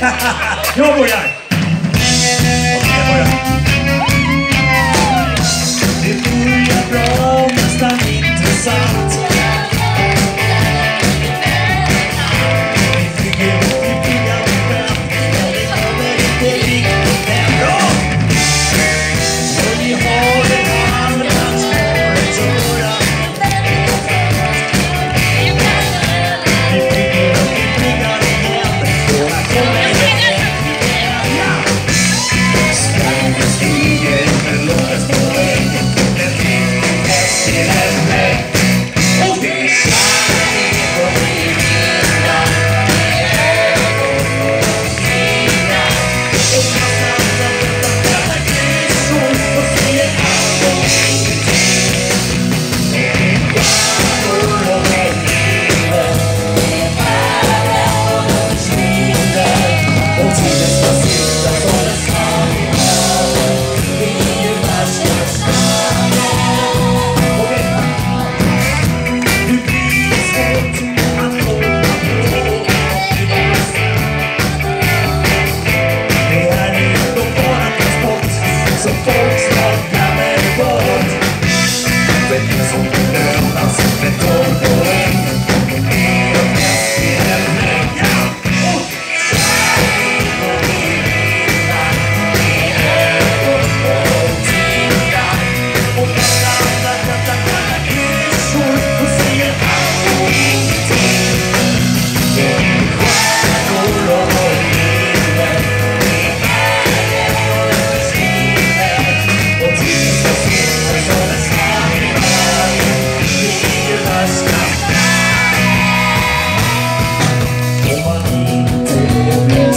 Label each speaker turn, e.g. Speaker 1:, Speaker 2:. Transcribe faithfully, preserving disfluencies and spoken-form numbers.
Speaker 1: Jag börjar. Okej, jag börjar. Det börjar bra, nästan intressant. Vi flyger upp i pianben, men det kommer inte riktigt hem. Bra! Och vi har en annan svaret att höra. Vi flyger upp i pianben igen, och här kommer det hem. Ja! Sverige stiger med långa spåren, en riktig häst i henne. Och vi känner på vindarna, i ögon och fingrar. Och man stannar utan denna klyschor och säger allt och ingenting. Och vi stjärnor och livet, vi faller och de försvinner. Och tiden ska sitta som en svann. Vi är ju världsmästare. Okej. Nu blir det svårt att hålla på. Det är ändå bara transport som folk snart glömmer bort. För det som belönas med tolv poäng är en häst i henne. Ja! Och kärlek och vindar, i ögon och tindrar. Och man blandar detta kalla klyschor och säger allt och ingenting. Det är stjärnor och livet, i världen och den försvinner. Och tiden ska sitta som en svann. Vi är ju världsmästare. Om man inte blir